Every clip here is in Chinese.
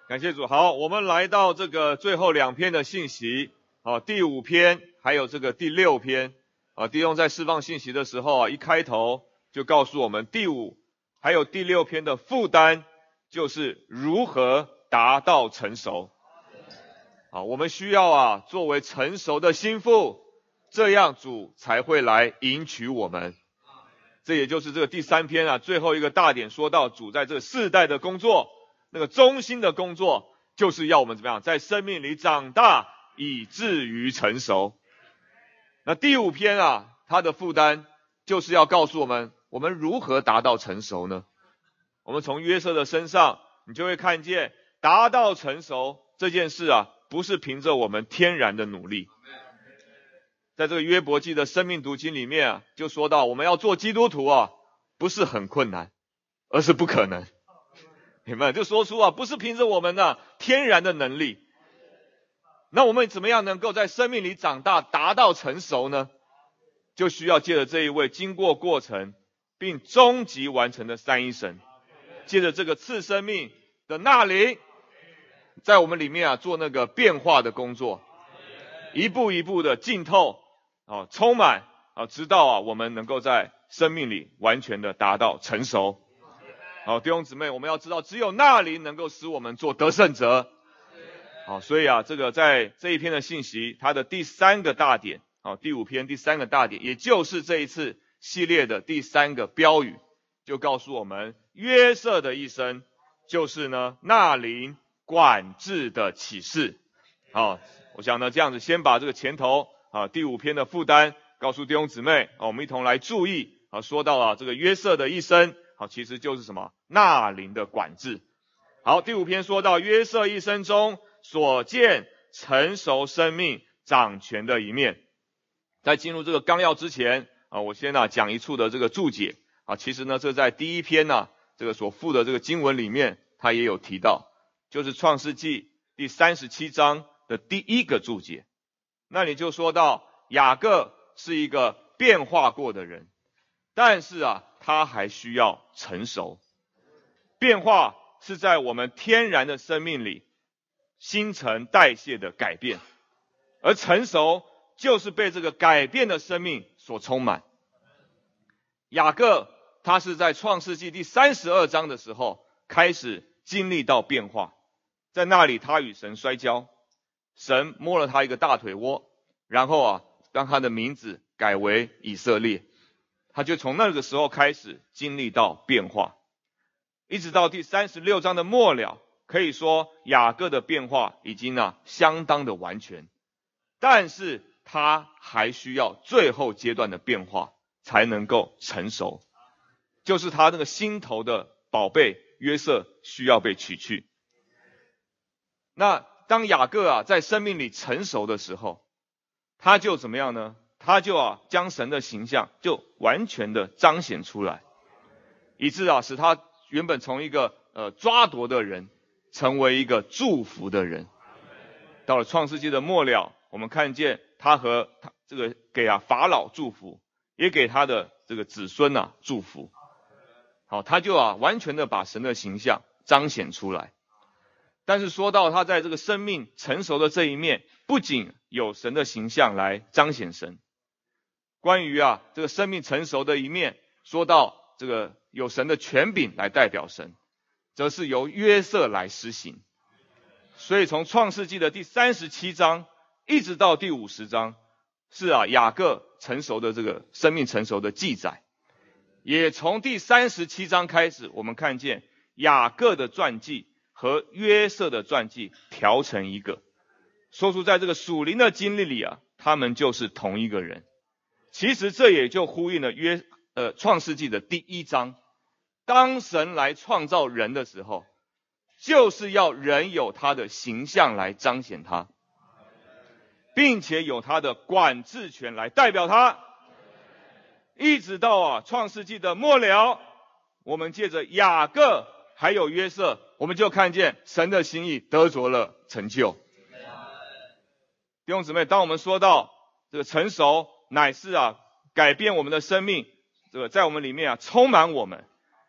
感谢主。好，我们来到这个最后2篇的信息，第5篇还有这个第6篇。弟兄在释放信息的时候一开头就告诉我们第5还有第6篇的负担就是如何达到成熟。我们需要作为成熟的心腹，这样主才会来迎娶我们。这也就是这个第3篇最后一个大点说到主在这个世代的工作，那个中心的工作就是要我们怎么样在生命里长大以至于成熟。那第5篇它的负担就是要告诉我们如何达到成熟呢？我们从约瑟的身上你就会看见达到成熟这件事不是凭着我们天然的努力。在这个约伯记的生命读经里面就说到我们要做基督徒不是很困难，而是不可能。明白？就说出不是凭着我们天然的能力。那我们怎么样能够在生命里长大达到成熟呢？就需要借着这一位经过过程并终极完成的三一神，借着这个赐生命的纳灵在我们里面做那个变化的工作，一步一步的浸透充满直到我们能够在生命里完全的达到成熟。弟兄姊妹，我们要知道只有纳灵能够使我们做得胜者。所以这个在这一篇的信息它的第3个大点，第5篇第3个大点，也就是这一次系列的第3个标语，就告诉我们约瑟的一生就是纳灵管制的启示。我想这样子先把这个前头第5篇的负担告诉弟兄姊妹，我们一同来注意说到这个约瑟的一生其实就是什么？纳灵的管制。好，第5篇说到约瑟一生中所见成熟生命掌权的一面。在进入这个纲要之前我先讲一处的这个注解其实这在第1篇这个所附的这个经文里面它也有提到，就是创世纪第37章的第1个注解。那里就说到雅各是一个变化过的人，但是他还需要成熟。变化是在我们天然的生命里新陈代谢的改变，而成熟就是被这个改变的生命所充满。雅各他是在创世纪第32章的时候开始经历到变化，在那里他与神摔跤，神摸了他一个大腿窝，然后让他的名字改为以色列。他就从那个时候开始经历到变化，一直到第36章的末了，可以说雅各的变化已经相当的完全，但是他还需要最后阶段的变化才能够成熟，就是他那个心头的宝贝约瑟需要被取去。那当雅各在生命里成熟的时候，他就怎么样呢？他就将神的形象就完全的彰显出来，以致使他原本从一个抓夺的人成为一个祝福的人。到了创世纪的末了，我们看见他和他这个给法老祝福，也给他的这个子孙祝福。好，他就完全的把神的形象彰显出来。但是说到他在这个生命成熟的这一面，不仅有神的形象来彰显神，关于这个生命成熟的一面，说到这个有神的权柄来代表神，则是由约瑟来施行。所以从创世纪的第37章一直到第50章，是雅各成熟的这个生命成熟的记载。也从第37章开始，我们看见雅各的传记和约瑟的传记调成一个，说出在这个属灵的经历里他们就是同一个人。其实这也就呼应了创世纪的第1章，当神来创造人的时候，就是要人有他的形象来彰显他，并且有他的管制权来代表他。一直到创世纪的末了，我们借着雅各还有约瑟，我们就看见神的心意得着了成就。弟兄姊妹，当我们说到这个成熟乃是改变我们的生命，这个在我们里面充满我们，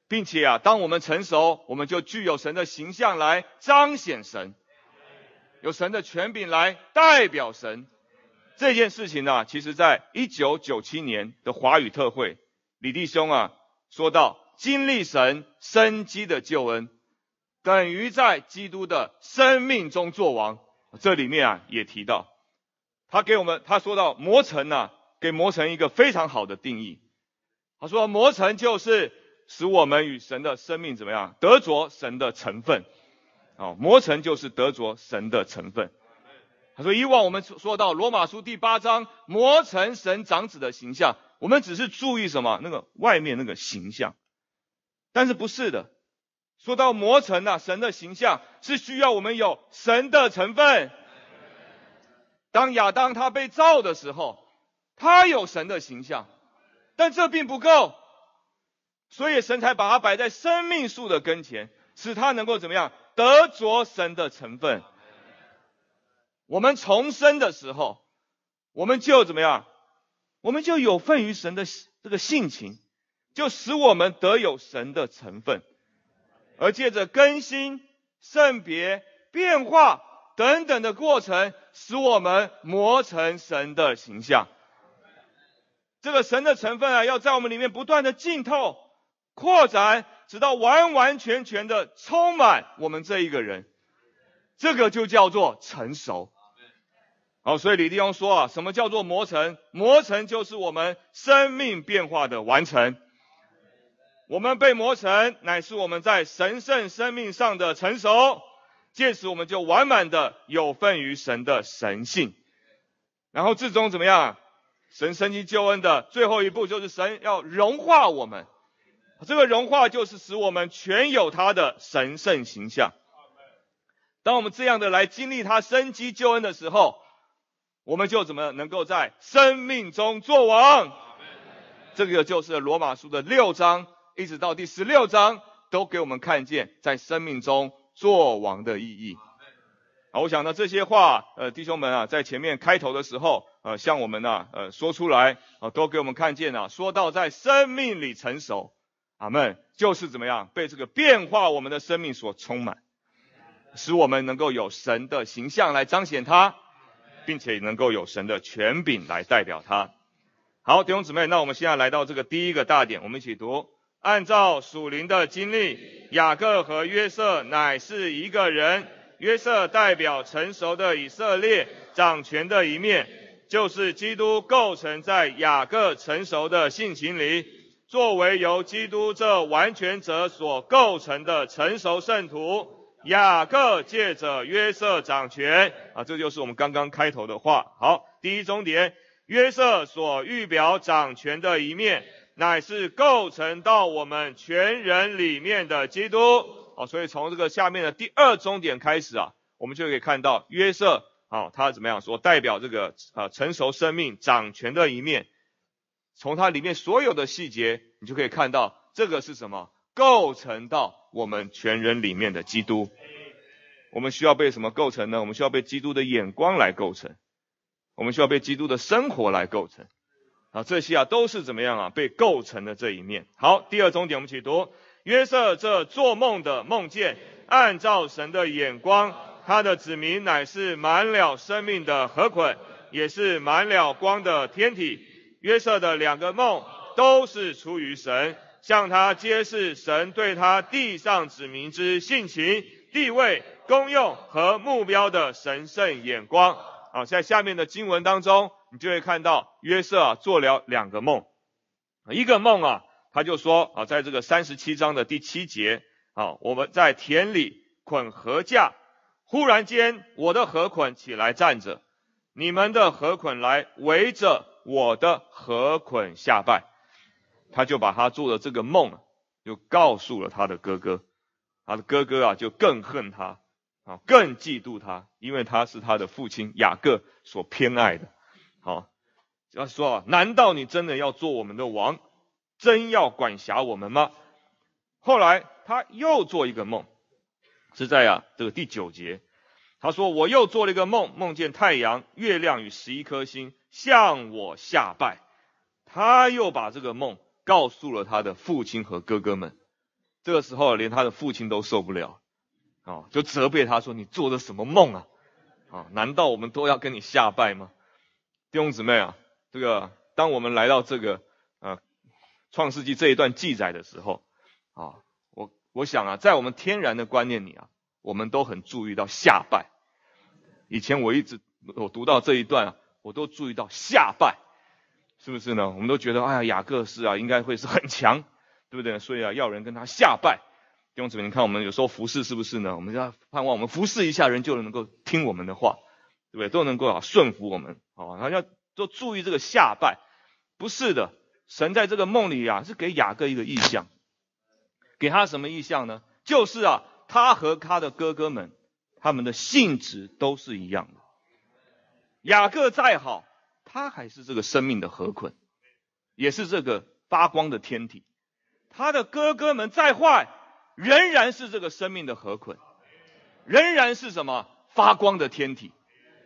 并且啊，当我们成熟，我们就具有神的形象来彰显神，有神的权柄来代表神。这件事情呢，其实在1997年的华语特会，李弟兄啊说到，经历神生机的救恩，等于在基督的生命中作王。这里面啊也提到，他说到磨成啊，给磨成一个非常好的定义。他说磨成就是使我们与神的生命怎么样，得着神的成分。磨成就是得着神的成分。他说以往我们说到罗马书第8章，磨成神长子的形象，我们只是注意什么？那个外面那个形象。但是不是的，说到磨成啊，神的形象是需要我们有神的成分。当亚当他被造的时候，他有神的形象，但这并不够，所以神才把他摆在生命树的跟前，使他能够怎么样？得着神的成分。我们重生的时候，我们就怎么样？我们就有份于神的这个性情，就使我们得有神的成分，而借着更新、圣别、变化等等的过程，使我们磨成神的形象。这个神的成分啊，要在我们里面不断的浸透、扩展，直到完完全全的充满我们这一个人。这个就叫做成熟。所以李弟兄说啊，什么叫做磨成？磨成就是我们生命变化的完成。我们被磨成，乃是我们在神圣生命上的成熟，届时我们就完满的有份于神的神性。然后至终怎么样？神生机救恩的最后一步，就是神要融化我们。这个融化就是使我们全有他的神圣形象。当我们这样的来经历他生机救恩的时候，我们就怎么能够在生命中作王。这个就是罗马书的6章一直到第16章，都给我们看见在生命中作王的意义。我想呢，这些话弟兄们啊，在前面开头的时候向我们说出来都给我们看见说到在生命里成熟，阿们，就是怎么样被这个变化我们的生命所充满，使我们能够有神的形象来彰显他，并且能够有神的权柄来代表他。好，弟兄姊妹，那我们现在来到这个第一个大点，我们一起读。按照属灵的经历，雅各和约瑟乃是一个人。约瑟代表成熟的以色列掌权的一面，就是基督构成在雅各成熟的性情里，作为由基督这完全者所构成的成熟圣徒。雅各借着约瑟掌权这就是我们刚刚开头的话。好，第一重点，约瑟所预表掌权的一面，乃是构成到我们全人里面的基督。所以从这个下面的第2重点开始我们就可以看到约瑟他怎么样所代表这个成熟生命掌权的一面。从它里面所有的细节，你就可以看到这个是什么？构成到我们全人里面的基督。我们需要被什么构成呢？我们需要被基督的眼光来构成，我们需要被基督的生活来构成。这些都是怎么样被构成的这一面。好，第2重点我们一起读。约瑟这做梦的梦见，按照神的眼光，他的子民乃是满了生命的河捆，也是满了光的天体。约瑟的2个梦都是出于神，向他揭示神对他地上子民之性情、地位、功用和目标的神圣眼光。在下面的经文当中，你就会看到约瑟做了2个梦。一个梦他就说在这个37章的第7节我们在田里捆禾架，忽然间我的禾捆起来站着，你们的禾捆来围着我的禾捆下拜。他就把他做的这个梦就告诉了他的哥哥，他的哥哥就更恨他更嫉妒他，因为他是他的父亲雅各所偏爱的。要说难道你真的要做我们的王，真要管辖我们吗？后来他又做一个梦，是在这个第9节，他说我又做了一个梦，梦见太阳、月亮与11颗星向我下拜。他又把这个梦告诉了他的父亲和哥哥们。 这个时候连他的父亲都受不了，就责备他说：“你做的什么梦啊？难道我们都要跟你下拜吗？”弟兄姊妹啊，这个当我们来到这个创世纪这一段记载的时候，我想啊，在我们天然的观念里啊，我们都很注意到下拜。以前我读到这一段我都注意到下拜，是不是呢？我们都觉得雅各是应该会是很强，对不对？所以要人跟他下拜。弟兄姊妹，你看我们有时候服侍是不是呢？我们要盼望我们服侍一下人就能够听我们的话，对不对？都能够顺服我们，然后要都注意这个下拜。不是的，神在这个梦里是给雅各一个意象，给他什么意象呢？就是他和他的哥哥们，他们的性质都是一样的。雅各再好，他还是这个生命的河捆，也是这个发光的天体。他的哥哥们再坏，仍然是这个生命的河捆，仍然是什么？发光的天体。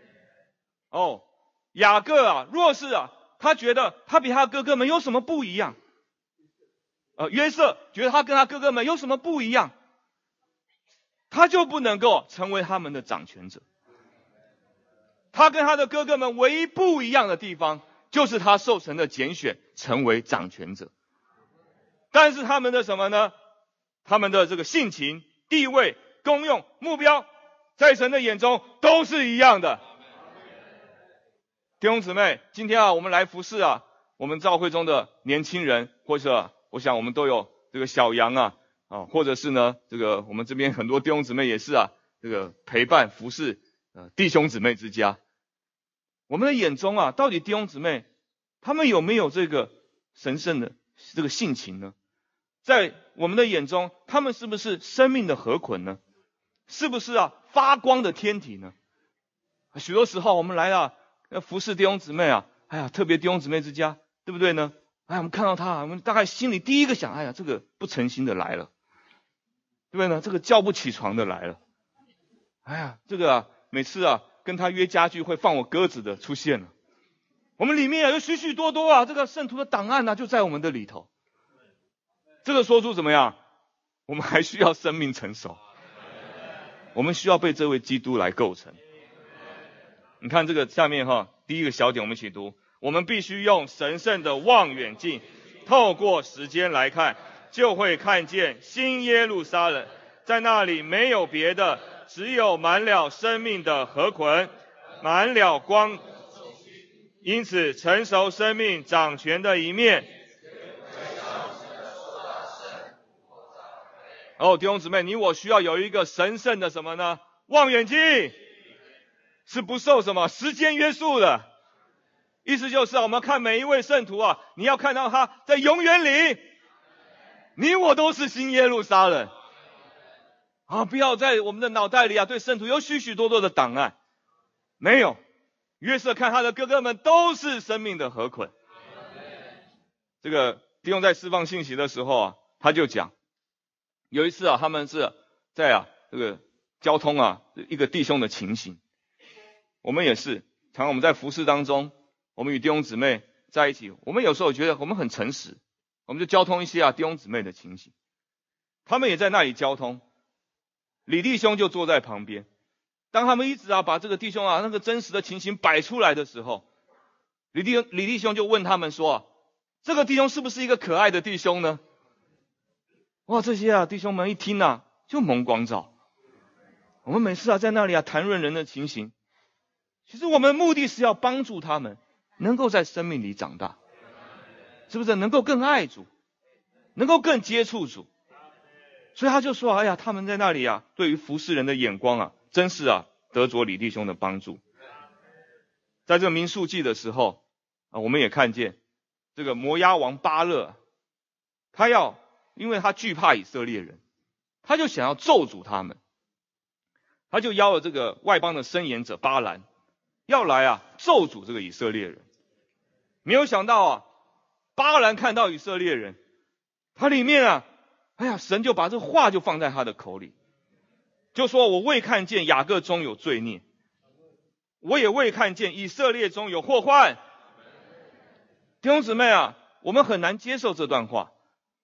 雅各若是他觉得他比他哥哥们有什么不一样？约瑟觉得他跟他哥哥们有什么不一样？他就不能够成为他们的掌权者。他跟他的哥哥们唯一不一样的地方，就是他受神的拣选成为掌权者。但是他们的什么呢？他们的这个性情、地位、功用、目标，在神的眼中都是一样的。弟兄姊妹，今天我们来服侍我们教会中的年轻人，或者我想我们都有这个小羊或者是呢这个我们这边很多弟兄姊妹也是这个陪伴服侍弟兄姊妹之家。我们的眼中到底弟兄姊妹他们有没有这个神圣的这个性情呢？在我们的眼中，他们是不是生命的河捆呢？是不是发光的天体呢？许多时候我们来服侍弟兄姊妹特别弟兄姊妹之家，对不对呢？我们看到他我们大概心里第一个想，这个不诚心的来了，对不对呢？这个叫不起床的来了，这个每次跟他约家聚会放我鸽子的出现了。我们里面有许许多多这个圣徒的档案就在我们的里头。这个说出怎么样？我们还需要生命成熟，我们需要被这位基督来构成。你看这个下面第一个小点我们一起读，我们必须用神圣的望远镜，透过时间来看，就会看见新耶路撒冷，在那里没有别的，只有满了生命的河捆，满了光。因此成熟生命掌权的一面。弟兄姊妹，你我需要有一个神圣的什么呢？望远镜，是不受什么时间约束的。意思就是我们看每一位圣徒你要看到他在永远里，你我都是新耶路撒冷。不要在我们的脑袋里对圣徒有许许多多的档案。没有，约瑟看他的哥哥们都是生命的河捆。这个弟兄在释放信息的时候他就讲，有一次他们是在这个交通一个弟兄的情形。我们也是常常我们在服事当中，我们与弟兄姊妹在一起，我们有时候觉得我们很诚实，我们就交通一些弟兄姊妹的情形。他们也在那里交通，李弟兄就坐在旁边。当他们一直把这个弟兄那个真实的情形摆出来的时候，李弟兄就问他们说，这个弟兄是不是一个可爱的弟兄呢？这些弟兄们一听就蒙光照。我们每次在那里谈论人的情形，其实我们目的是要帮助他们能够在生命里长大，是不是能够更爱主，能够更接触主。所以他就说，他们在那里对于服侍人的眼光真是得着李弟兄的帮助。在这个民数记的时候我们也看见这个摩押王巴勒，他因为他惧怕以色列人，他就想要咒诅他们，他就邀了这个外邦的申言者巴兰，要来咒诅这个以色列人。没有想到巴兰看到以色列人，他里面神就把这话就放在他的口里，就说，我未看见雅各中有罪孽，我也未看见以色列中有祸患。弟兄姊妹我们很难接受这段话。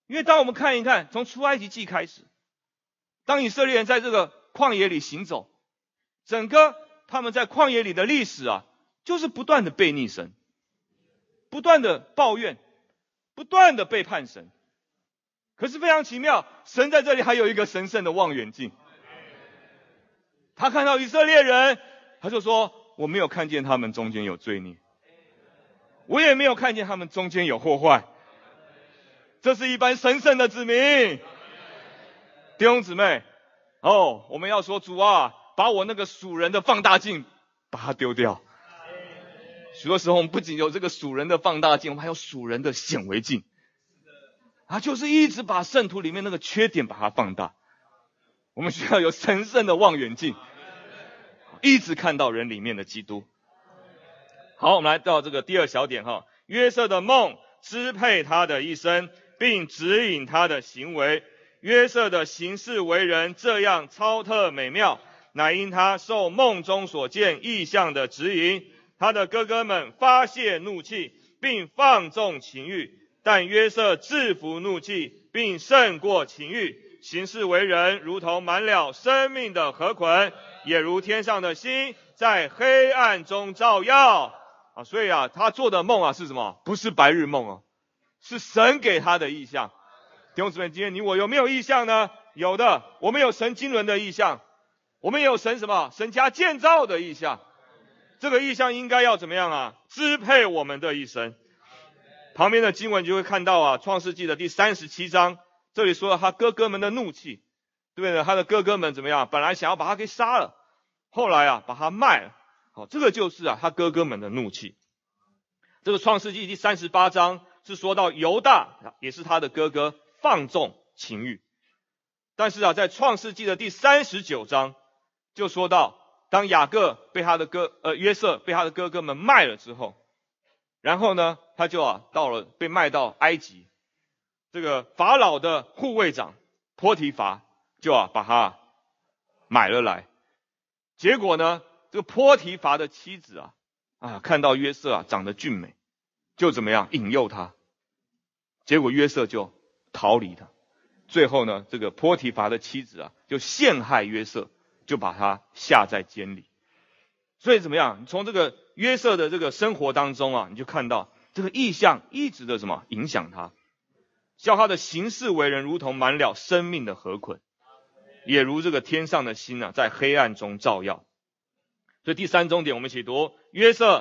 因为当我们看一看，从出埃及记开始，当以色列人在这个旷野里行走，整个他们在旷野里的历史啊，就是不断的背逆神，不断的抱怨，不断的背叛神。可是非常奇妙，神在这里还有一个神圣的望远镜。他看到以色列人，他就说，我没有看见他们中间有罪孽，我也没有看见他们中间有祸患，这是一般神圣的子民。弟兄姊妹，我们要说，主啊，把我那个属人的放大镜把它丢掉。许多时候我们不仅有这个属人的放大镜，我们还有属人的显微镜，就是一直把圣徒里面那个缺点把它放大。我们需要有神圣的望远镜，一直看到人里面的基督。好，我们来到这个第二小点哈，约瑟的梦支配他的一生，并指引他的行为。约瑟的行事为人这样超特美妙，乃因他受梦中所见异象的指引。他的哥哥们发泄怒气，并放纵情欲，但约瑟制服怒气，并胜过情欲。行事为人如同满了生命的河捆，也如天上的星在黑暗中照耀。所以他做的梦是什么？不是白日梦是神给他的异象。弟兄姊妹，今天你我有没有异象呢？有的，我们有神经纶的异象，我们也有神什么？神家建造的异象。这个异象应该要怎么样支配我们的一生。旁边的经文就会看到创世纪的第37章，这里说了他哥哥们的怒气，对不对？他的哥哥们怎么样？本来想要把他给杀了，后来把他卖了。这个就是他哥哥们的怒气。这个创世纪第38章是说到犹大，也是他的哥哥，放纵情欲。但是在创世纪的第39章就说到，当雅各被他的约瑟被他的哥哥们卖了之后，然后呢，他就被卖到埃及。这个法老的护卫长波提乏就把他买了来。结果呢，这个波提乏的妻子看到约瑟长得俊美，就怎么样引诱他。结果约瑟就逃离他。最后呢，这个波提乏的妻子就陷害约瑟，就把他下在监里。所以怎么样？从这个约瑟的这个生活当中你就看到这个异象一直的什么影响他，叫他的行事为人如同满了生命的河捆，也如这个天上的星在黑暗中照耀。所以第三重点我们一起读，约瑟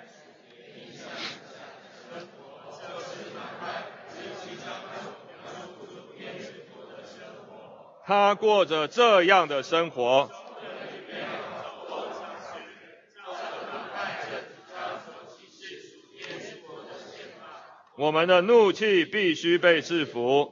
他过着这样的生活。我们的怒气必须被制服。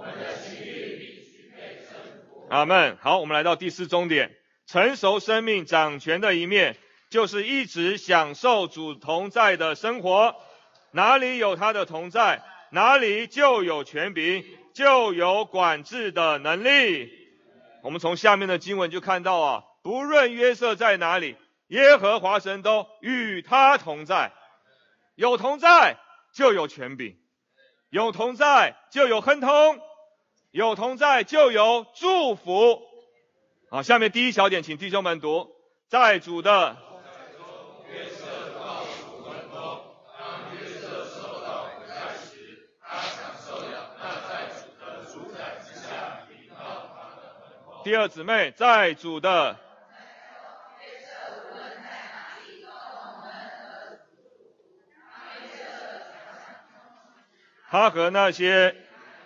阿们。好，我们来到第四重点，成熟生命掌权的一面，就是一直享受主同在的生活。哪里有他的同在，哪里就有权柄，就有管制的能力。我们从下面的经文就看到不论约瑟在哪里，耶和华神都与他同在。有同在就有权柄，有同在就有亨通，有同在就有祝福。下面第一小点，请弟兄们读，在主的约瑟告诉亨通，当约瑟受到苦待时，他享受了那在主的主宰之下领导他的亨通。第二姊妹，在主的他和那些，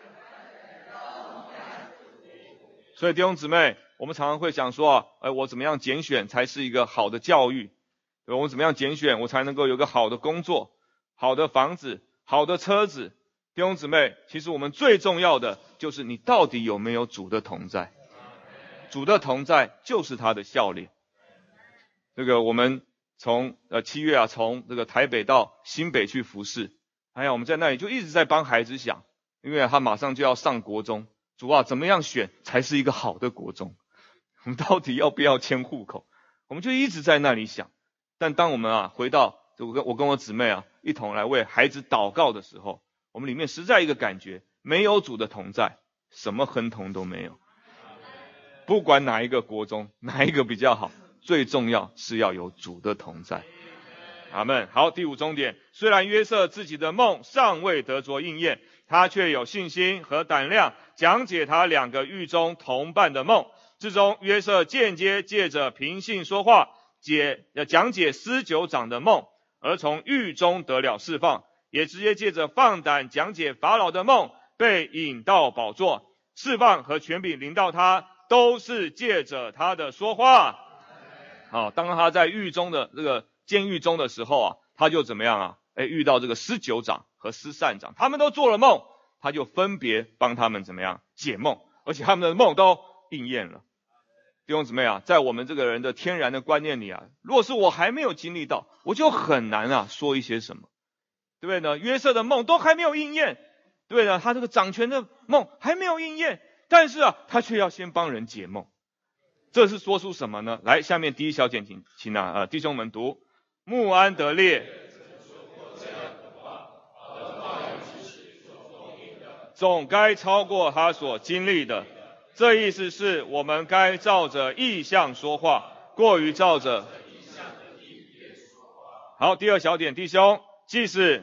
所以弟兄姊妹，我们常常会想说我怎么样拣选才是一个好的教育？我怎么样拣选我才能够有个好的工作、好的房子、好的车子？弟兄姊妹，其实我们最重要的就是你到底有没有主的同在？主的同在就是他的效力。这个我们从7月从这个台北到新北去服侍。我们在那里就一直在帮孩子想，因为他马上就要上国中，主怎么样选才是一个好的国中？我们到底要不要迁户口？我们就一直在那里想。但当我们回到我跟我姊妹一同来为孩子祷告的时候，我们里面实在一个感觉， 没有主的同在，什么亨通都没有。不管哪一个国中，哪一个比较好，最重要是要有主的同在。阿们。好，第五重点，虽然约瑟自己的梦尚未得着应验，他却有信心和胆量讲解他2个狱中同伴的梦。之中，约瑟间接借着凭信说话，讲解司酒长的梦，而从狱中得了释放；也直接借着放胆讲解法老的梦，被引到宝座。释放和权柄临到他，都是借着他的说话。好，当他在狱中的这个监狱中的时候啊，他就怎么样啊？遇到这个司酒长和司膳长，他们都做了梦，他就分别帮他们怎么样解梦，而且他们的梦都应验了。弟兄姊妹啊，在我们这个人的天然的观念里啊，如果是我还没有经历到，我就很难啊说一些什么，对不对呢？约瑟的梦都还没有应验，对不对呢？他这个掌权的梦还没有应验，但是啊，他却要先帮人解梦，这是说出什么呢？来，下面第一小节，请弟兄们读：穆安德烈总该超过他所经历的。这意思是我们该照着意象说话，过于照着。好，第二小点，弟兄，即使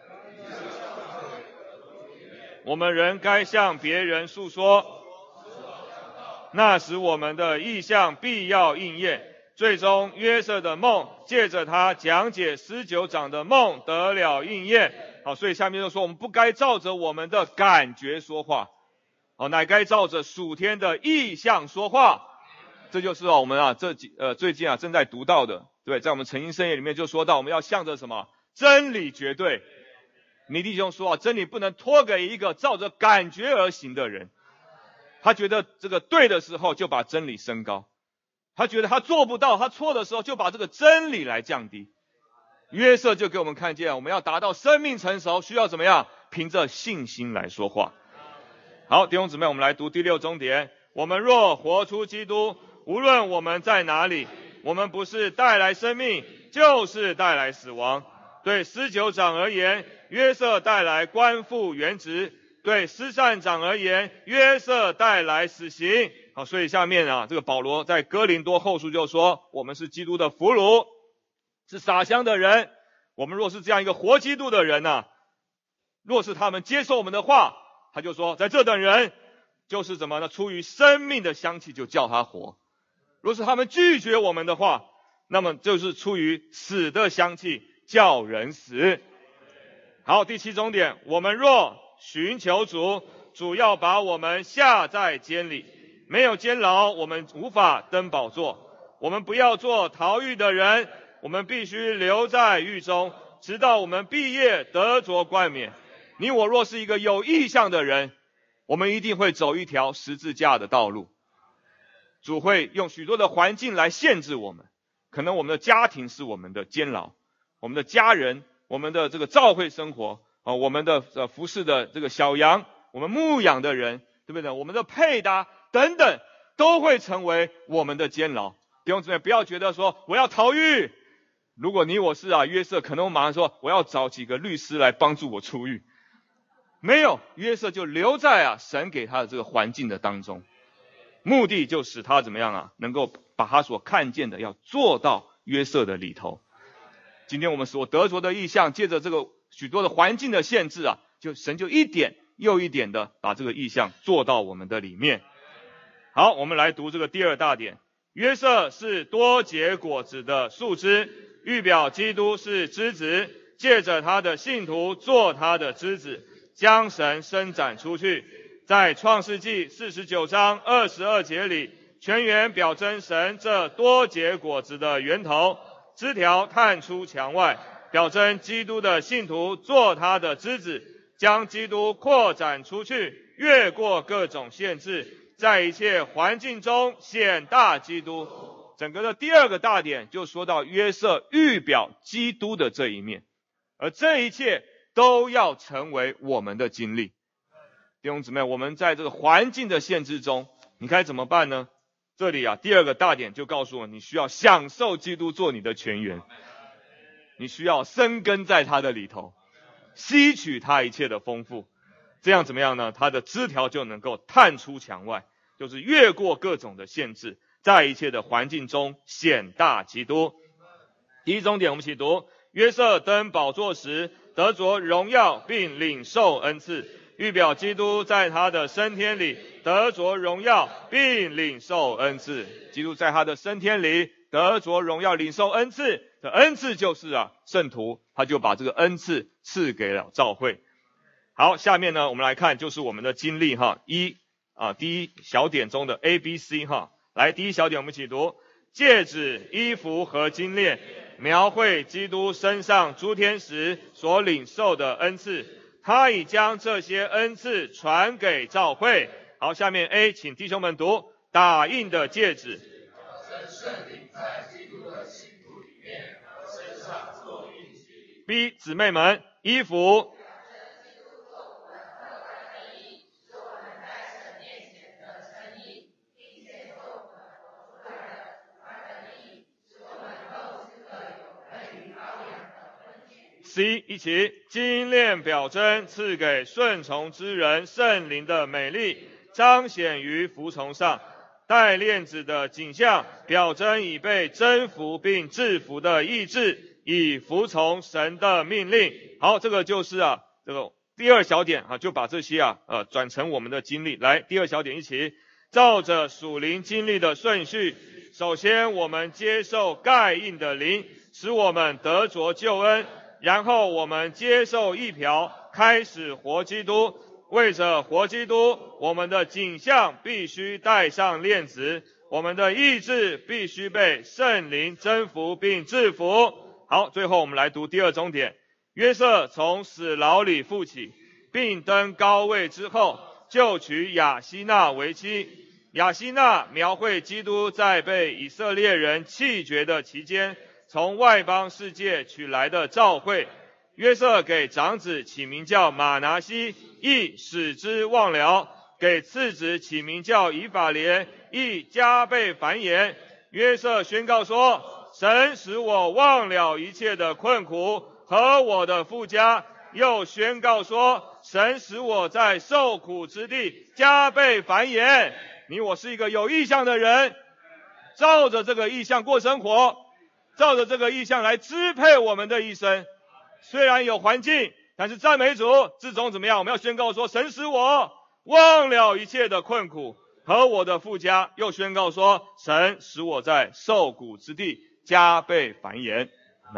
我们仍该向别人诉说，那时我们的意象必要应验。最终约瑟的梦借着他讲解司酒长的梦得了应验。好，所以下面就说我们不该照着我们的感觉说话，乃该照着属天的意象说话。这就是我们最近正在读到的，对，在我们诚心圣言里面就说到，我们要向着什么？真理绝对。你弟兄说真理不能托给一个照着感觉而行的人。他觉得这个对的时候就把真理升高，他觉得他做不到，他错的时候就把这个真理来降低。约瑟就给我们看见，我们要达到生命成熟，需要怎么样？凭着信心来说话。好，弟兄姊妹，我们来读第6重点。我们若活出基督，无论我们在哪里，我们不是带来生命，就是带来死亡。对司酒长而言，约瑟带来官复原职；对司膳长而言，约瑟带来死刑。好，所以下面这个保罗在哥林多后书就说，我们是基督的俘虏，是撒香的人。我们若是这样一个活基督的人若是他们接受我们的话，他就说，在这等人就是怎么呢？出于生命的香气就叫他活。若是他们拒绝我们的话，那么就是出于死的香气叫人死。好，第7重点，我们若寻求主，主要把我们下在监里，没有监牢，我们无法登宝座。我们不要做逃狱的人，我们必须留在狱中，直到我们毕业得着冠冕。你我若是一个有意向的人，我们一定会走一条十字架的道路。主会用许多的环境来限制我们，可能我们的家庭是我们的监牢，我们的家人，我们的这个教会生活我们的服侍的这个小羊，我们牧养的人，对不对？我们的配搭等等，都会成为我们的监牢。弟兄姊妹，不要觉得说我要逃狱。如果你我是约瑟，可能我马上说我要找几个律师来帮助我出狱。没有，约瑟就留在神给他的这个环境的当中，目的就使他怎么样能够把他所看见的要做到约瑟的里头。今天我们所得着的意象，借着这个许多的环境的限制神就一点又一点的把这个意象做到我们的里面。好，我们来读这个第2大点。约瑟是多结果子的树枝，预表基督是枝子，借着他的信徒做他的枝子，将神伸展出去。在创世纪49章22节里，全员表征神这多结果子的源头，枝条探出墙外，表征基督的信徒做他的枝子，将基督扩展出去，越过各种限制，在一切环境中显大基督。整个的第2个大点就说到约瑟预表基督的这一面，而这一切都要成为我们的经历。弟兄姊妹，我们在这个环境的限制中，你该怎么办呢？这里第2个大点就告诉我，你需要享受基督做你的泉源，你需要生根在他的里头，吸取他一切的丰富。 这样怎么样呢？他的枝条就能够探出墙外，就是越过各种的限制，在一切的环境中显大基督。第一重点我们一起读，约瑟登宝座时得着荣耀并领受恩赐，预表基督在他的升天里得着荣耀并领受恩赐。基督在他的升天里得着荣耀领受恩赐，这恩赐就是圣徒，他就把这个恩赐赐给了教会。好，下面呢我们来看就是我们的经历第一小点中的 ABC 来，第一小点我们一起读，戒指、衣服和金链描绘基督身上诸天时所领受的恩赐，他已将这些恩赐传给教会。好，下面 A 请弟兄们读，打印的戒指，圣灵在基督的信徒里面和身上做印记。 B 姊妹们，衣服C 一起，金链表征赐给顺从之人圣灵的美丽，彰显于服从上。戴链子的景象表征已被征服并制服的意志，以服从神的命令。好，这个就是这个第二小点就把这些转成我们的经历。来，第二小点一起，照着属灵经历的顺序，首先我们接受盖印的灵，使我们得着救恩。然后我们接受义瓢，开始活基督。为着活基督，我们的景象必须戴上链子，我们的意志必须被圣灵征服并制服。好，最后我们来读第二重点，约瑟从死牢里复起，并登高位之后，就娶亚希娜为妻。亚希娜描绘基督在被以色列人弃绝的期间，从外邦世界取来的召会。约瑟给长子起名叫马拿西，亦使之忘了；给次子起名叫以法莲，亦加倍繁衍。约瑟宣告说，神使我忘了一切的困苦和我的父家，又宣告说，神使我在受苦之地加倍繁衍。你我是一个有意向的人，照着这个意向过生活，照着这个意向来支配我们的一生。虽然有环境，但是赞美主，至终怎么样？我们要宣告说，神使我忘了一切的困苦和我的父家，又宣告说，神使我在受苦之地加倍繁衍。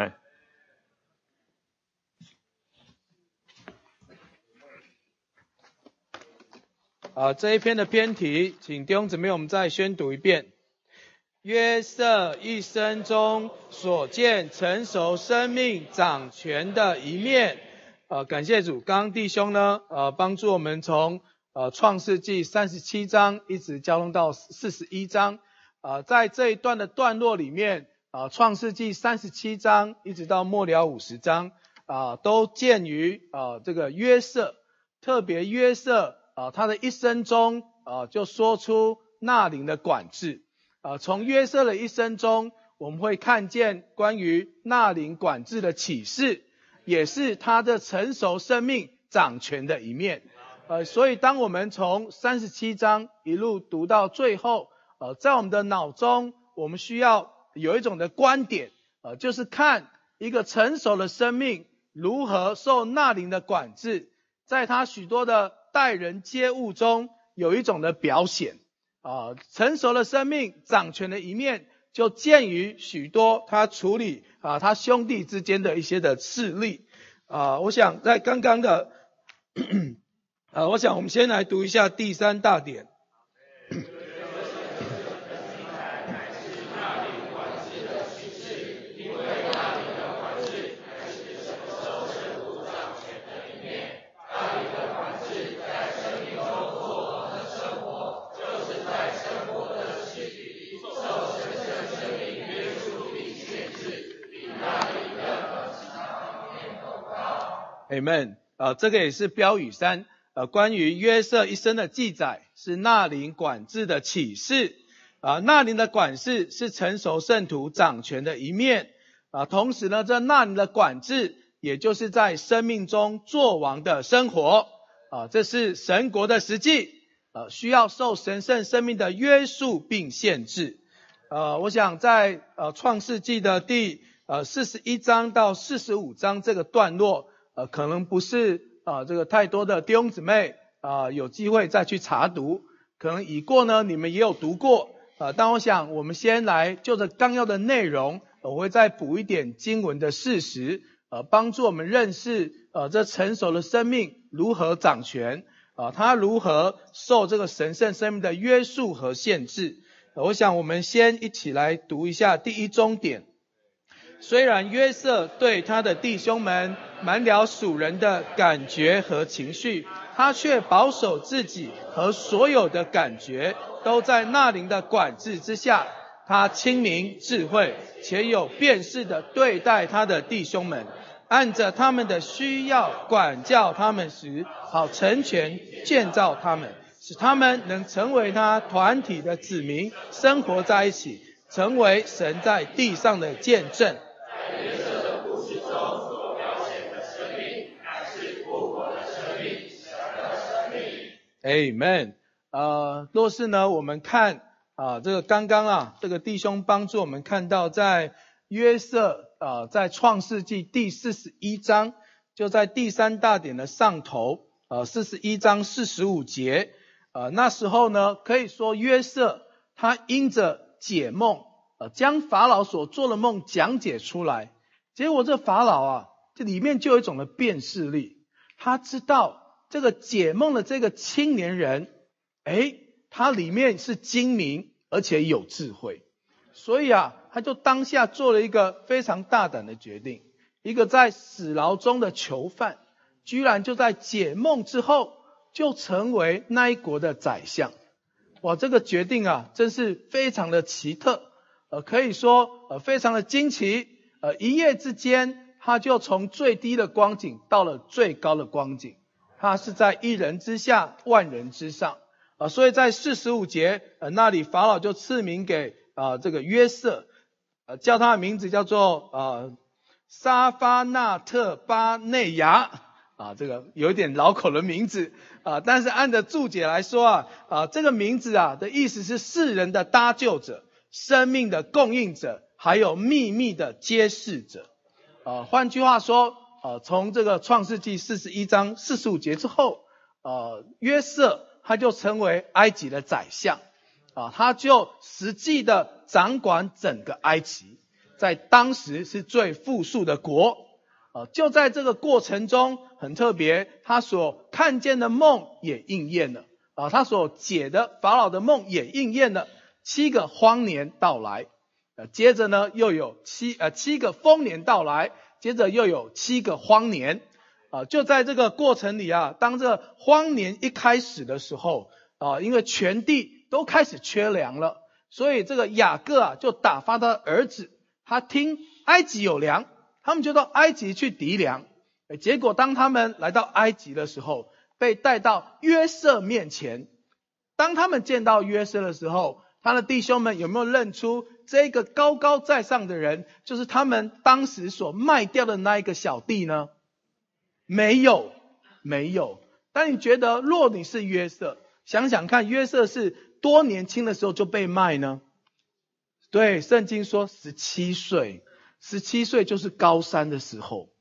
这一篇的篇题，请弟兄姊妹我们再宣读一遍。约瑟一生中所见成熟生命掌权的一面。感谢主，刚刚弟兄呢帮助我们从创世纪37章一直交通到41章。在这一段的段落里面，创世纪37章一直到末了50章都见于这个约瑟，特别约瑟他的一生中就说出纳灵的管制。从约瑟的一生中，我们会看见关于纳灵管制的启示，也是他的成熟生命掌权的一面。所以当我们从37章一路读到最后，在我们的脑中，我们需要有一种的观点，就是看一个成熟的生命如何受纳灵的管制，在他许多的待人接物中有一种的表现。成熟的生命掌权的一面，就见于许多他处理他兄弟之间的一些的事例。我想在刚刚的我想我们先来读一下第三大点。Amen。这个也是标语3，关于约瑟一生的记载，是纳灵管制的启示。纳灵的管制是成熟圣徒掌权的一面。同时呢，这纳灵的管制，也就是在生命中作王的生活。 这是神国的实际，需要受神圣生命的约束并限制。我想在创世纪的第41章到45章这个段落，可能不是这个太多的弟兄姊妹有机会再去查读，可能已过呢你们也有读过，但我想我们先来就着纲要的内容，我会再补一点经文的事实，帮助我们认识这成熟的生命如何掌权，它如何受这个神圣生命的约束和限制。我想我们先一起来读一下第一中点。虽然约瑟对他的弟兄们满了属人的感觉和情绪，他却保守自己和所有的感觉都在那灵的管制之下。他清明智慧，且有辨识的对待他的弟兄们，按着他们的需要管教他们时，好成全建造他们，使他们能成为他团体的子民，生活在一起，成为神在地上的见证。 在约瑟的故事中所描写的生命，乃是复活的生命，神的生命。 Amen。若是呢，我们看这个刚刚这个弟兄帮助我们看到，在约瑟在创世纪第41章，就在第3大点的上头，41章45节，那时候呢，可以说约瑟他因着解梦，将法老所做的梦讲解出来，结果这法老这里面就有一种的辨识力，他知道这个解梦的这个青年人，他里面是精明而且有智慧，所以他就当下做了一个非常大胆的决定，一个在死牢中的囚犯，居然就在解梦之后就成为那一国的宰相。哇，这个决定真是非常的奇特，可以说非常的惊奇，一夜之间他就从最低的光景到了最高的光景，他是在一人之下万人之上，所以在45节那里法老就赐名给这个约瑟，叫他的名字叫做沙发纳特巴内亚，这个有一点绕口的名字，但是按着注解来说这个名字的意思是世人的搭救者，生命的供应者，还有秘密的揭示者。换句话说，从这个创世纪41章45节之后，约瑟他就成为埃及的宰相，他就实际的掌管整个埃及，在当时是最富庶的国。就在这个过程中很特别，他所看见的梦也应验了，他所解的法老的梦也应验了，7个荒年到来，接着呢又有7个丰年到来，接着又有7个荒年。就在这个过程里当这个荒年一开始的时候，因为全地都开始缺粮了，所以这个雅各就打发他的儿子，他听埃及有粮，他们就到埃及去籴粮，结果当他们来到埃及的时候，被带到约瑟面前。当他们见到约瑟的时候，他的弟兄们有没有认出这个高高在上的人就是他们当时所卖掉的那一个小弟呢？没有。但你觉得若你是约瑟，想想看，约瑟是多年轻的时候就被卖呢？对，圣经说17岁就是高3的时候，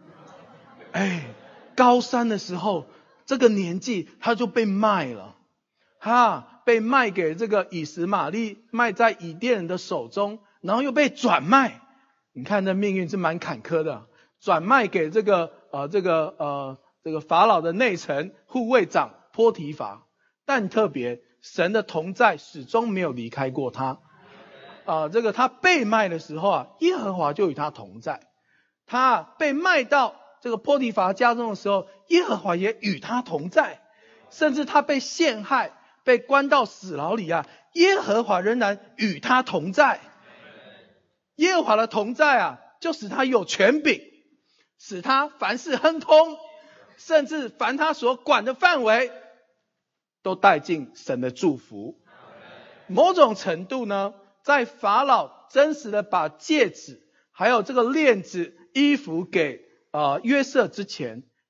高3的时候这个年纪他就被卖了，被卖给这个以实玛利，卖在以甸人的手中，然后又被转卖。你看这命运是蛮坎坷的，转卖给这个法老的内臣护卫长波提乏。但很特别，神的同在始终没有离开过他。他被卖的时候耶和华就与他同在。他被卖到这个波提乏家中的时候，耶和华也与他同在。甚至他被陷害，被关到死牢里耶和华仍然与他同在。耶和华的同在就使他有权柄，使他凡事亨通，甚至凡他所管的范围都带进神的祝福。某种程度呢，在法老真实的把戒指还有这个链子衣服给约瑟之前，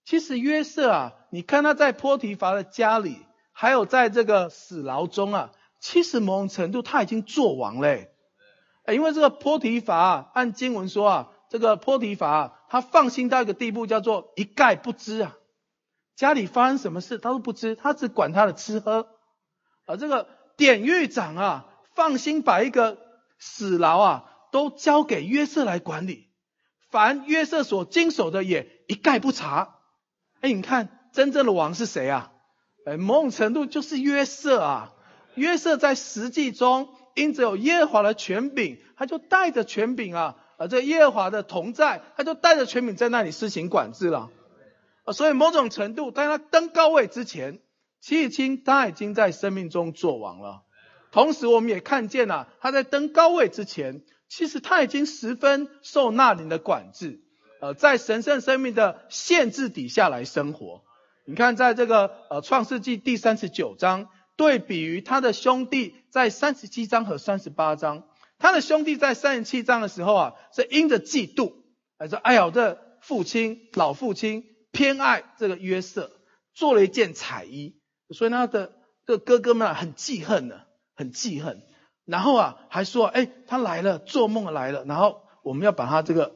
其实约瑟啊，你看他在波提乏的家里，还有在这个死牢中啊，其实某种程度他已经做王嘞。因为这个波提乏啊，按经文说啊，这个波提乏啊，他放心到一个地步，叫做一概不知啊。家里发生什么事他都不知，他只管他的吃喝。这个典狱长啊，放心把一个死牢啊都交给约瑟来管理，凡约瑟所经手的也一概不查。你看真正的王是谁啊？某种程度就是约瑟啊。约瑟在实际中因着有耶和华的权柄，他就带着权柄啊，这耶和华的同在，他就带着权柄在那里施行管制了。所以某种程度在他登高位之前，其实他已经在生命中做王了。同时我们也看见啊，他在登高位之前，其实他已经十分受那灵的管制，在神圣生命的限制底下来生活。你看在这个创世纪第39章，对比于他的兄弟在37章和38章，他的兄弟在37章的时候啊，是因着嫉妒，说哎呀，这老父亲偏爱这个约瑟，做了一件彩衣，所以他的这个哥哥们很记恨，然后啊还说他来了，做梦来了，然后我们要把他这个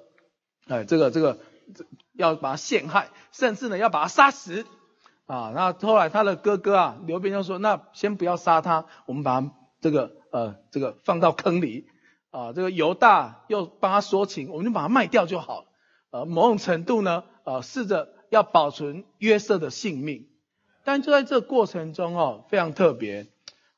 要把他陷害，甚至呢要把他杀死啊。那后来他的哥哥啊刘辩就说，那先不要杀他，我们把他这个放到坑里啊。这个犹大又帮他说情，我们就把他卖掉就好了。某种程度呢试着要保存约瑟的性命。但就在这个过程中非常特别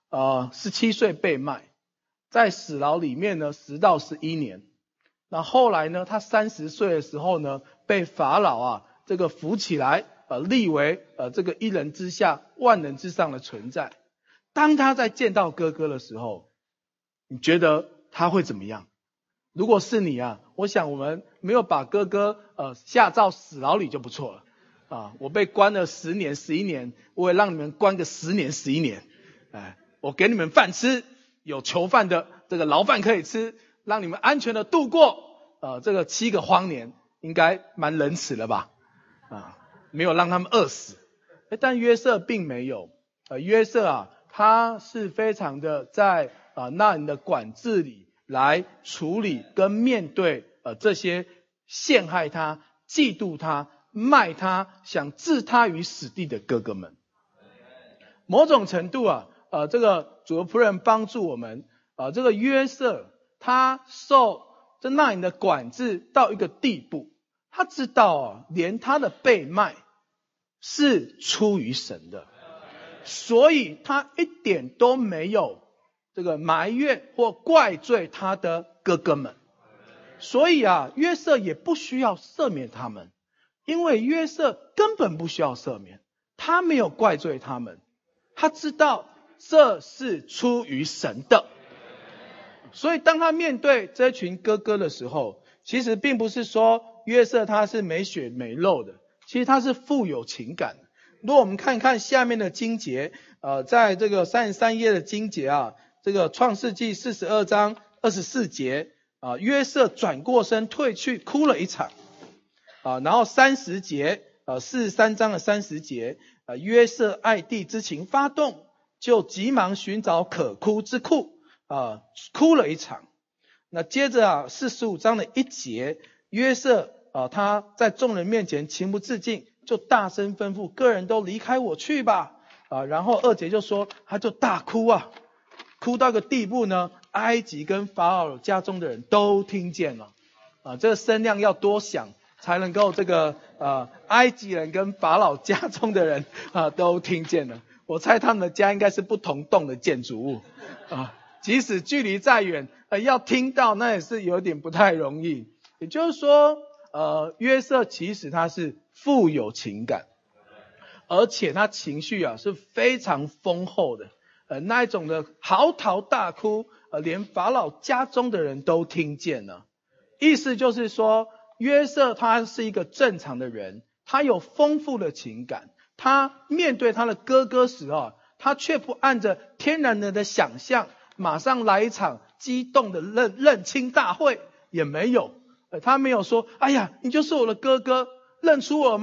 ，17岁被卖，在死牢里面呢10到11年。那后来呢，他30岁的时候呢，被法老这个扶起来，立为这个一人之下万人之上的存在。当他在见到哥哥的时候，你觉得他会怎么样？如果是你啊，我想我们没有把哥哥下到死牢里就不错了我被关了10年11年，我也让你们关个10年11年，我给你们饭吃，有囚犯的这个牢饭可以吃，让你们安全的度过这个7个荒年，应该蛮仁慈了吧没有让他们饿死。但约瑟并没有，约瑟他是非常的在那人的管制里来处理跟面对这些陷害他、嫉妒他、卖他、想置他于死地的哥哥们。某种程度这个主的仆人帮助我们这个约瑟他受这那人的管制到一个地步，他知道连他的被卖是出于神的，所以他一点都没有这个埋怨或怪罪他的哥哥们。所以约瑟也不需要赦免他们，因为约瑟根本不需要赦免，他没有怪罪他们，他知道这是出于神的。所以当他面对这群哥哥的时候，其实并不是说约瑟他是没血没肉的，其实他是富有情感的。如果我们看看下面的经节在这个33页的经节这个创世纪42章24节约瑟转过身退去哭了一场然后30节43章的30节约瑟爱弟之情发动，就急忙寻找可哭之处哭了一场。那接着45章的1节，约瑟他在众人面前情不自禁，就大声吩咐个人都离开我去吧然后2节就说他就大哭哭到个地步呢，埃及跟法老家中的人都听见了这个声量要多响才能够这个埃及人跟法老家中的人都听见了。我猜他们的家应该是不同栋的建筑物即使距离再远要听到那也是有点不太容易。也就是说约瑟其实他是富有情感，而且他情绪是非常丰厚的那一种的嚎啕大哭连法老家中的人都听见了。意思就是说约瑟他是一个正常的人，他有丰富的情感，他面对他的哥哥时他却不按着天然人的想象马上来一场激动的认亲大会，也没有他没有说哎呀你就是我的哥哥，认出我吗？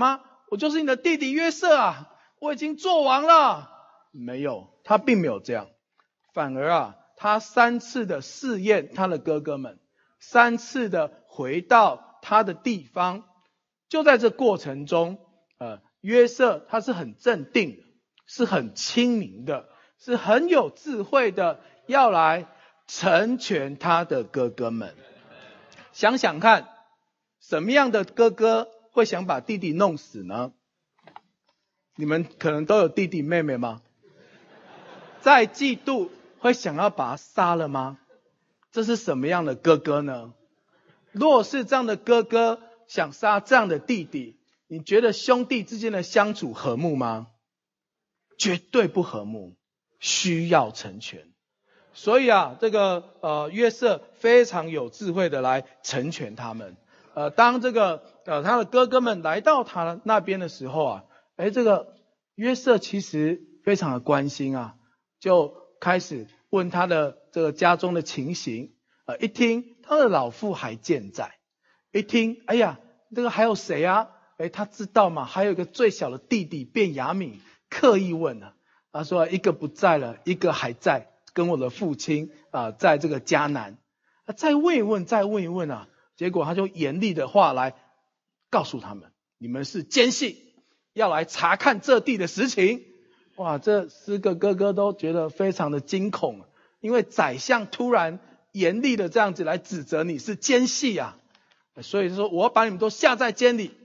我就是你的弟弟约瑟啊，我已经做王了。没有，他并没有这样，反而啊，他3次的试验他的哥哥们，3次的回到他的地方。就在这过程中，约瑟他是很镇定的，是很清明的，是很有智慧的，要来成全他的哥哥们。想想看，什么样的哥哥会想把弟弟弄死呢？你们可能都有弟弟妹妹吗？在嫉妒会想要把他杀了吗？这是什么样的哥哥呢？若是这样的哥哥想杀这样的弟弟，你觉得兄弟之间的相处和睦吗？绝对不和睦，需要成全。所以啊，这个约瑟非常有智慧的来成全他们。当这个他的哥哥们来到他那边的时候啊，这个约瑟其实非常的关心啊，就开始问他的这个家中的情形。一听他的老父还健在，一听哎呀，这个还有谁啊？他知道嘛，还有一个最小的弟弟便雅悯，刻意问啊，他说一个不在了，一个还在，跟我的父亲在这个迦南。再问一问啊，结果他就严厉的话来告诉他们，你们是奸细，要来查看这地的实情。哇，这4个哥哥都觉得非常的惊恐，因为宰相突然严厉的这样子来指责你是奸细啊，所以说我要把你们都下在监里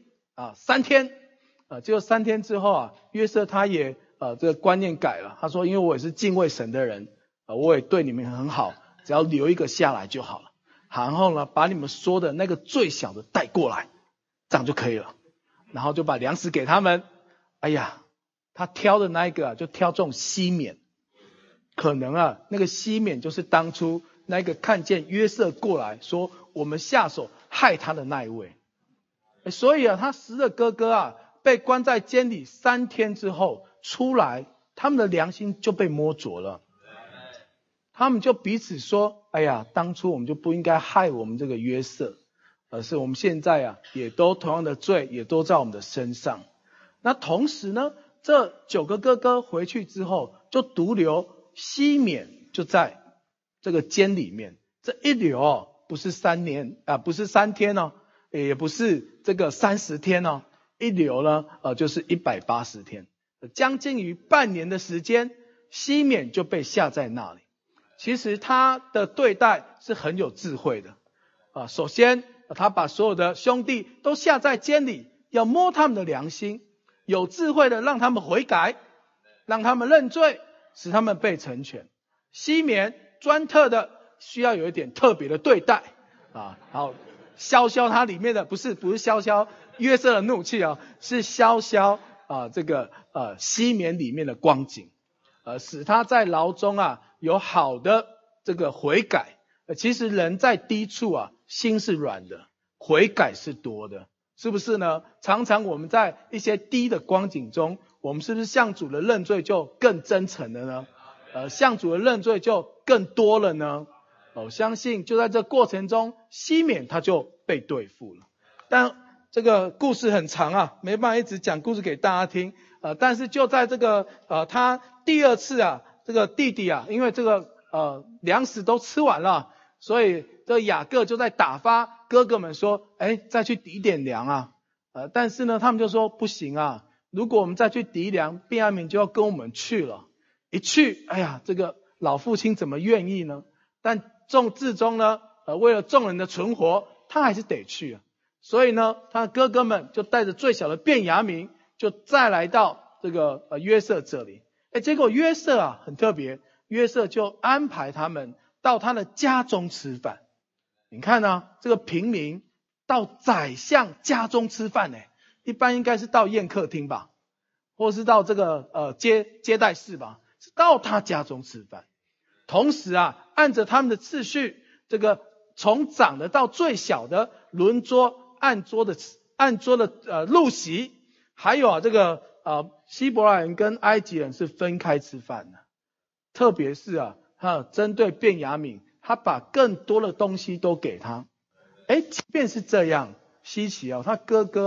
3天。结果3天之后啊，约瑟他也这个观念改了，他说因为我也是敬畏神的人，我也对你们很好，只要留一个下来就好了。然后呢，把你们说的那个最小的带过来，这样就可以了。然后就把粮食给他们。哎呀，他挑的那一个就挑中西缅，可能那个西缅就是当初那个看见约瑟过来说我们下手害他的那一位。所以他10个哥哥被关在监里3天之后出来，他们的良心就被摸着了。他们就彼此说，哎呀，当初我们就不应该害我们这个约瑟，而是我们现在也都同样的罪也都在我们的身上。那同时呢，这9个哥哥回去之后，就独留西缅就在这个监里面。这一留不是3年不是3天也不是这个30天一留呢就是180天，将近于半年的时间，西缅就被下在那里。其实他的对待是很有智慧的首先他把所有的兄弟都下在监里，要摸他们的良心，有智慧的让他们悔改，让他们认罪，使他们被成全。西缅专特的需要有一点特别的对待好消消他里面的不是消消约瑟的怒气是消消这个西缅里面的光景，使他在牢中有好的这个悔改。其实人在低处心是软的，悔改是多的，是不是呢？常常我们在一些低的光景中，我们是不是向主的认罪就更真诚了呢？向主的认罪就更多了呢？我相信就在这过程中，西缅他就被对付了。但这个故事很长没办法一直讲故事给大家听。但是就在这个他第2次这个弟弟因为这个粮食都吃完了，所以这个雅各就在打发哥哥们说，再去抵点粮但是呢，他们就说不行如果我们再去抵粮，便雅悯就要跟我们去了。一去，哎呀，这个老父亲怎么愿意呢？但至终呢，为了众人的存活，他还是得去所以呢，他的哥哥们就带着最小的便雅悯，就再来到这个约瑟这里。结果约瑟很特别，约瑟就安排他们到他的家中吃饭。你看这个平民到宰相家中吃饭一般应该是到宴客厅吧，或是到这个接待室吧，是到他家中吃饭。同时按着他们的次序，这个从长的到最小的轮桌按桌的入席，还有这个希伯来人跟埃及人是分开吃饭的。特别是他针对便雅悯，他把更多的东西都给他。即便是这样，稀奇他哥哥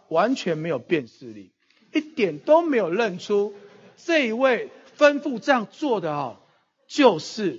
完全没有辨识力，一点都没有认出这一位吩咐这样做的就是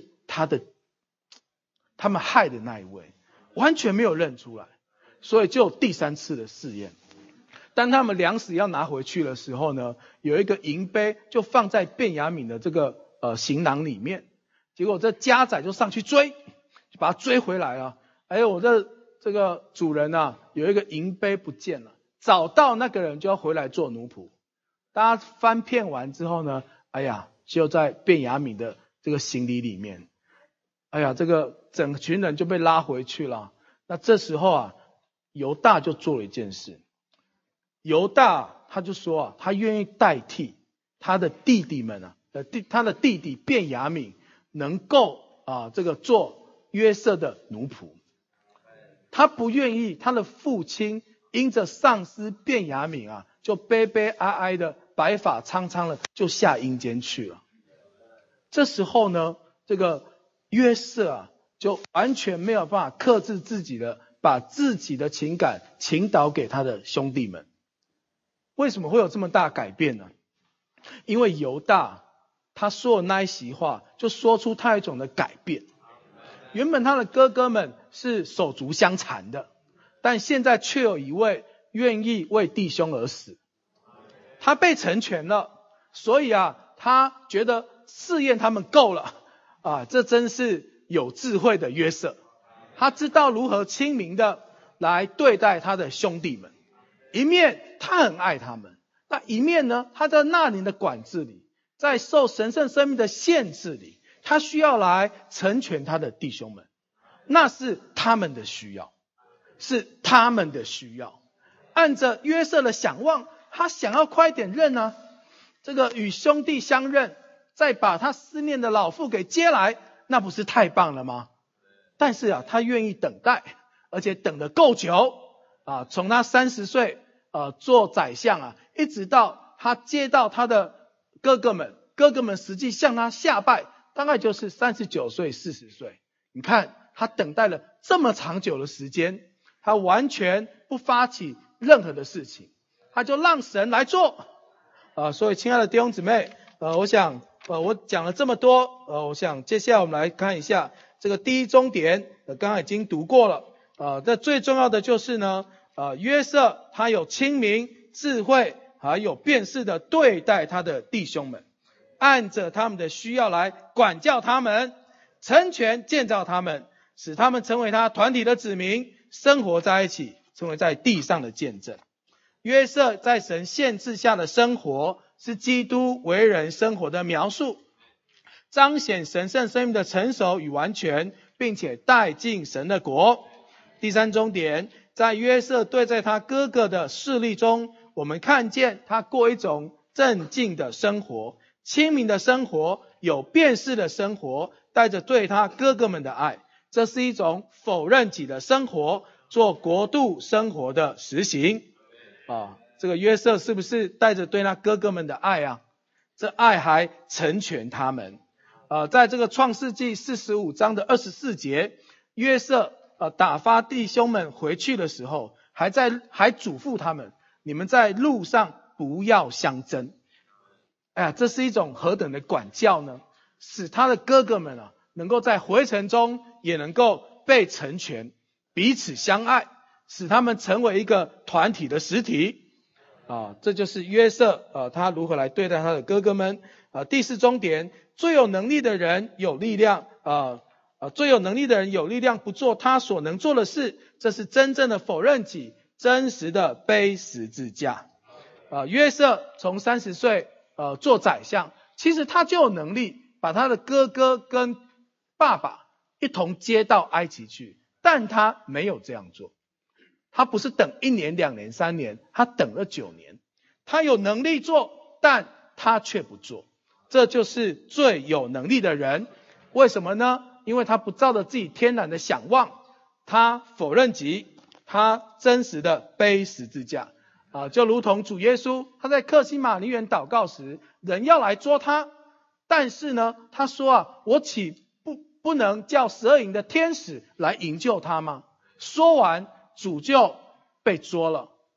他们害的那一位，完全没有认出来。所以就有第3次的试验。当他们粮食要拿回去的时候呢，有一个银杯就放在便雅悯的这个行囊里面，结果这家宰就上去追，就把他追回来了。我这个主人啊，有一个银杯不见了，找到那个人就要回来做奴仆。大家翻遍完之后呢，就在便雅悯的这个行李里面，这个整群人就被拉回去了。那这时候啊，犹大就做了一件事。犹大他就说他愿意代替他的弟弟们他的弟弟便雅悯能够这个做约瑟的奴仆。他不愿意他的父亲因着丧失便雅悯就悲悲哀哀的白发苍苍的就下阴间去了。这时候呢，这个约瑟就完全没有办法克制自己的，把自己的情感倾倒给他的兄弟们。为什么会有这么大改变呢？因为犹大他说的那一席话，就说出他一种的改变。原本他的哥哥们是手足相残的，但现在却有一位愿意为弟兄而死。他被成全了，所以他觉得试验他们够了这真是有智慧的约瑟。他知道如何亲民的来对待他的兄弟们。一面他很爱他们，那一面呢，他在那灵的管制里，在受神圣生命的限制里，他需要来成全他的弟兄们。那是他们的需要，是他们的需要。按着约瑟的想望，他想要快点认这个与兄弟相认，再把他思念的老父给接来，那不是太棒了吗？但是他愿意等待，而且等得够久从他30岁做宰相一直到他接到他的哥哥们实际向他下拜，大概就是39岁40岁。你看他等待了这么长久的时间，他完全不发起任何的事情，他就让神来做所以亲爱的弟兄姊妹我想我讲了这么多我想接下来我们来看一下这个第一重点刚刚已经读过了这最重要的就是呢约瑟他有亲民、智慧还有辨识的对待他的弟兄们，按着他们的需要来管教他们，成全建造他们，使他们成为他团体的子民，生活在一起，成为在地上的见证。约瑟在神限制下的生活是基督为人生活的描述，彰显神圣生命的成熟与完全，并且带进神的国。第三重点，在约瑟对待他哥哥的事例中，我们看见他过一种正经的生活，亲民的生活，有辨识的生活，带着对他哥哥们的爱。这是一种否认己的生活，做国度生活的实行这个约瑟是不是带着对他哥哥们的爱这爱还成全他们在这个创世纪45章的24节，约瑟打发弟兄们回去的时候，还嘱咐他们，你们在路上不要相争。这是一种何等的管教呢？使他的哥哥们能够在回程中也能够被成全，彼此相爱，使他们成为一个团体的实体这就是约瑟他如何来对待他的哥哥们第四重点，最有能力的人有力量最有能力的人有力量不做他所能做的事，这是真正的否认己，真实的背十字架约瑟从30岁做宰相，其实他就有能力把他的哥哥跟爸爸一同接到埃及去，但他没有这样做。他不是等1年、2年、3年，他等了9年。他有能力做，但他却不做。这就是最有能力的人。为什么呢？因为他不照着自己天然的想望，他否认己，他真实的背十字架就如同主耶稣他在客西马尼园祷告时，人要来捉他，但是呢他说我岂不能叫12营的天使来营救他吗？说完主就被捉了，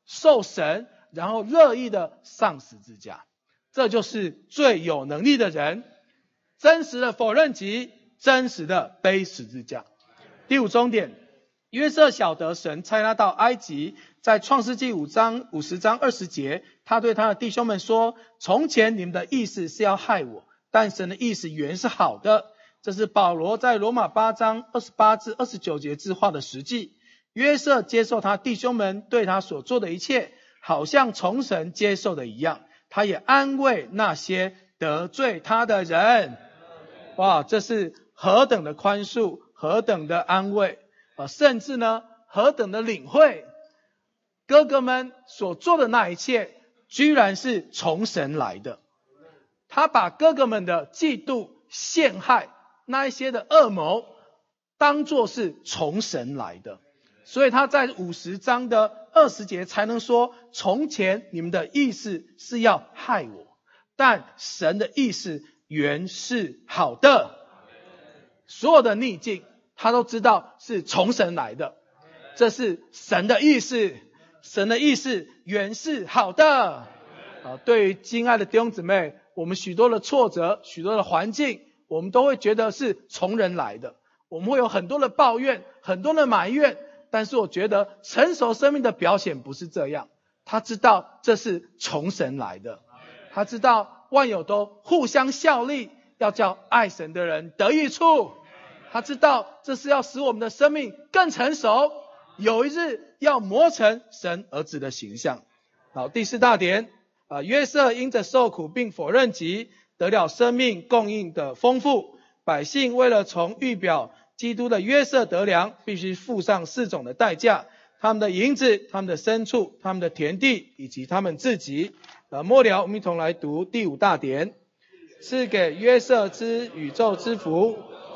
受神，然后乐意的上十字架。这就是最有能力的人，真实的否认己，真实的背十字架。第五重点，约瑟晓得神差他到埃及，在创世纪50章20节，他对他的弟兄们说，从前你们的意思是要害我，但神的意思原是好的。这是保罗在罗马8章28至29节字画的实际。约瑟接受他弟兄们对他所做的一切，好像从神接受的一样，他也安慰那些得罪他的人。哇，这是何等的宽恕，何等的安慰，甚至呢，何等的领会。哥哥们所做的那一切，居然是从神来的。他把哥哥们的嫉妒、陷害，那一些的恶谋，当作是从神来的。所以他在50章的20节才能说，从前你们的意思是要害我，但神的意思原是好的。所有的逆境他都知道是从神来的，这是神的意思，神的意思原是好的。对于亲爱的弟兄姊妹，我们许多的挫折，许多的环境，我们都会觉得是从人来的，我们会有很多的抱怨，很多的埋怨。但是我觉得成熟生命的表现不是这样，他知道这是从神来的，他知道万有都互相效力，要叫爱神的人得益处，他知道这是要使我们的生命更成熟，有一日要磨成神儿子的形象。好，第4大点，约瑟因着受苦并否认己，得了生命供应的丰富。百姓为了从预表基督的约瑟得粮，必须付上4种的代价，他们的银子，他们的牲畜，他们的田地，以及他们自己。末了我们一同来读第5大点，赐给约瑟之宇宙之福，